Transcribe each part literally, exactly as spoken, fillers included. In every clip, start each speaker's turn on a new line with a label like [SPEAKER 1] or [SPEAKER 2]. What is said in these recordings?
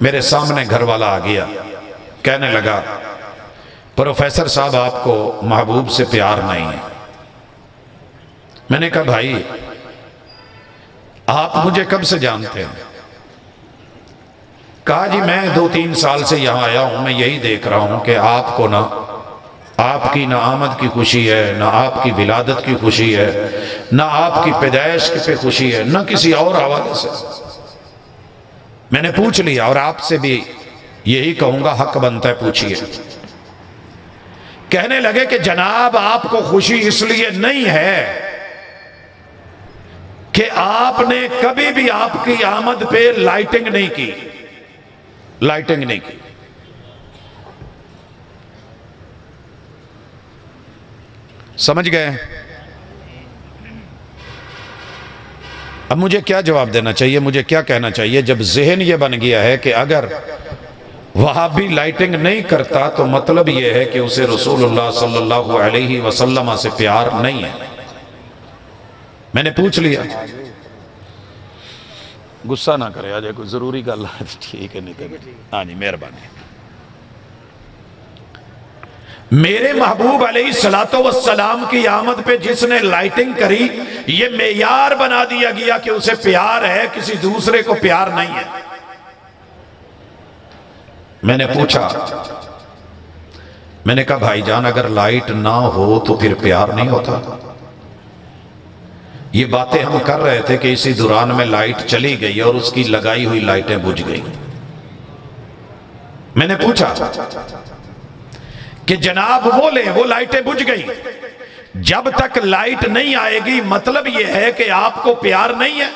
[SPEAKER 1] میرے سامنے گھر والا آ گیا، کہنے لگا پروفیسر صاحب آپ کو محبوب سے پیار نہیں ہے۔ میں نے کہا بھائی آپ مجھے کب سے جانتے ہیں؟ کہا جی میں دو تین سال سے یہاں آیا ہوں، میں یہی دیکھ رہا ہوں کہ آپ کو نہ آپ کی نہ آمد کی خوشی ہے، نہ آپ کی ولادت کی خوشی ہے، نہ آپ کی پیدائش پہ خوشی ہے، نہ کسی اور حوالے سے۔ میں نے پوچھ لیا اور آپ سے بھی یہی کہوں گا، حق بنتا ہے پوچھئے۔ کہنے لگے کہ جناب آپ کو خوشی اس لیے نہیں ہے کہ آپ نے کبھی بھی آپ کی آمد پہ لائٹنگ نہیں کی، لائٹنگ نہیں کی۔ سمجھ گئے؟ اب مجھے کیا جواب دینا چاہیے، مجھے کیا کہنا چاہیے جب ذہن یہ بن گیا ہے کہ اگر وہابی لائٹنگ نہیں کرتا تو مطلب یہ ہے کہ اسے رسول اللہ صلی اللہ علیہ وسلم سے پیار نہیں ہے۔ میں نے پوچھ لیا، غصہ نہ کرے آجائے کوئی ضروری گل ہے، ٹھیک ہے نہیں کرے، ہاں جی مہربانی۔ میرے محبوب علیہ السلام کی آمد پہ جس نے لائٹنگ کری، یہ معیار بنا دیا گیا کہ اسے پیار ہے، کسی دوسرے کو پیار نہیں ہے۔ میں نے پوچھا، میں نے کہا بھائی جان اگر لائٹ نہ ہو تو پھر پیار نہیں ہوتا؟ یہ باتیں ہم کر رہے تھے کہ اسی دوران میں لائٹ چلی گئی اور اس کی لگائی ہوئی لائٹیں بجھ گئی۔ میں نے پوچھا کہ جناب وہ لیں، وہ لائٹیں بجھ گئی، جب تک لائٹ نہیں آئے گی مطلب یہ ہے کہ آپ کو پیار نہیں ہے؟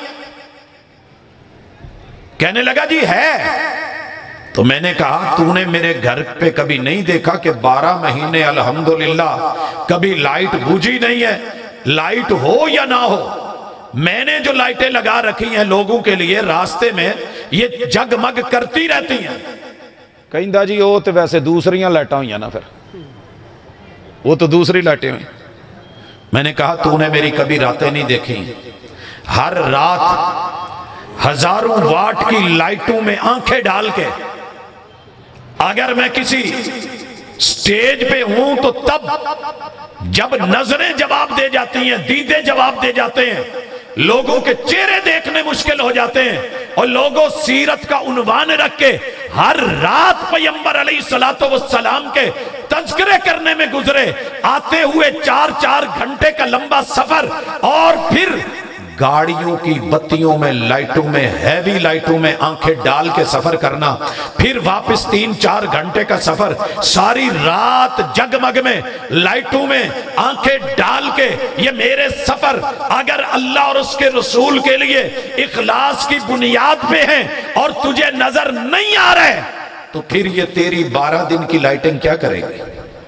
[SPEAKER 1] کہنے لگا جی ہے۔ تو میں نے کہا تو نے میرے گھر پہ کبھی نہیں دیکھا کہ بارہ مہینے الحمدللہ کبھی لائٹ بجھی نہیں ہے؟ لائٹ ہو یا نہ ہو، میں نے جو لائٹیں لگا رکھی ہیں لوگوں کے لیے راستے میں، یہ جگمگ کرتی رہتی ہیں۔ کہیں دا جی وہ تو ویسے دوسریاں لائٹاں ہوئی ہیں نا، پھر وہ تو دوسری لائٹیں ہوئی۔ میں نے کہا تو نے میری کبھی راتیں نہیں دیکھی؟ ہر رات ہزاروں واٹ کی لائٹوں میں آنکھیں ڈال کے اگر میں کسی سٹیج پہ ہوں تو تب جب نظریں جواب دے جاتی ہیں، دیدے جواب دے جاتے ہیں، لوگوں کے چہرے دیکھنے مشکل ہو جاتے ہیں، اور لوگوں سیرت کا عنوان رکھ کے ہر رات پیغمبر علیہ السلام کے تذکرے کرنے میں گزرے، آتے ہوئے چار چار گھنٹے کا لمبا سفر، اور پھر گاڑیوں کی بتیوں میں لائٹوں میں ہیوی لائٹوں میں آنکھیں ڈال کے سفر کرنا، پھر واپس تین چار گھنٹے کا سفر، ساری رات جگمگ میں لائٹوں میں آنکھیں ڈال کے، یہ میرے سفر اگر اللہ اور اس کے رسول کے لیے اخلاص کی بنیاد پہ ہیں اور تجھے نظر نہیں آ رہے تو پھر یہ تیری بارہ دن کی لائٹنگ کیا کرے گی؟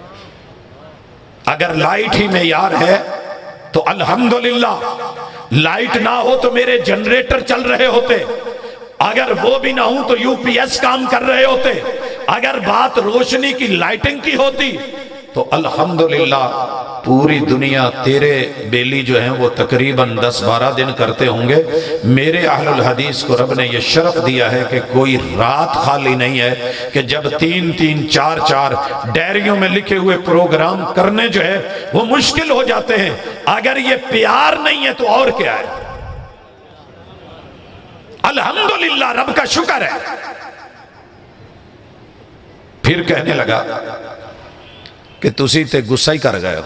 [SPEAKER 1] اگر لائٹ ہی معیار ہے تو الحمدللہ، لائٹ نہ ہو تو میرے جنریٹر چل رہے ہوتے، اگر وہ بھی نہ ہوں تو یو پی ایس کام کر رہے ہوتے، اگر بات روشنی کی لائٹنگ کی ہوتی تو الحمدللہ پوری دنیا تیرے بیلی جو ہیں وہ تقریباً دس بارہ دن کرتے ہوں گے۔ میرے اہل الحدیث کو رب نے یہ شرف دیا ہے کہ کوئی رات خالی نہیں ہے کہ جب تین تین چار چار ڈائریوں میں لکھے ہوئے پروگرام کرنے جو ہے وہ مشکل ہو جاتے ہیں۔ اگر یہ پیار نہیں ہے تو اور کیا ہے؟ الحمدللہ رب کا شکر ہے۔ پھر کہنے لگا کہ تسی تے غصہ ہی کر گئے ہو،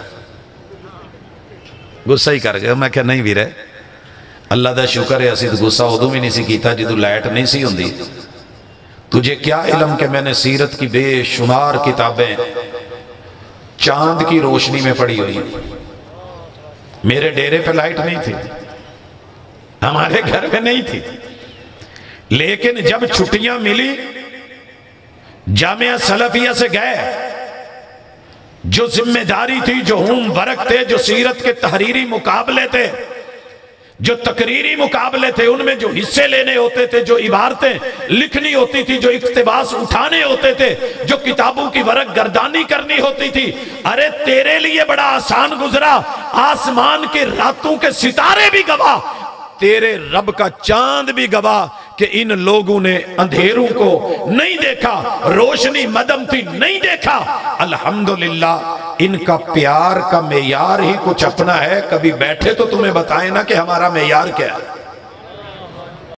[SPEAKER 1] غصہ ہی کر گئے ہو۔ میں کہا نہیں بھی رہے، اللہ دا شکر ہے اسی غصہ ادو بھی نہیں سی کیتا جدو لائٹ نہیں سی ہوندی۔ تجھے کیا علم کہ میں نے سیرت کی بے شمار کتابیں چاند کی روشنی میں پڑھی ہوئی، میرے ڈیرے پہ لائٹ نہیں تھی، ہمارے گھر پہ نہیں تھی، لیکن جب چھٹیاں ملی جامعہ سلفیہ سے گئے، جو ذمہ داری تھی، جو ہوم ورک تھے، جو سیرت کے تحریری مقابلے تھے، جو تقریری مقابلے تھے، ان میں جو حصے لینے ہوتے تھے، جو عبارتیں لکھنی ہوتی تھی، جو اقتباس اٹھانے ہوتے تھے، جو کتابوں کی ورق گردانی کرنی ہوتی تھی، ارے تیرے لیے بڑا آسان گزرا، آسمان کے راتوں کے ستارے بھی گواہ، تیرے رب کا چاند بھی گواہ کہ ان لوگوں نے اندھیروں کو نہیں دیکھا، روشنی مدم تھی نہیں دیکھا۔ الحمدللہ ان کا پیار کا معیار ہی کچھ اپنا ہے، کبھی بیٹھے تو تمہیں بتائیں نا کہ ہمارا معیار کیا ہے۔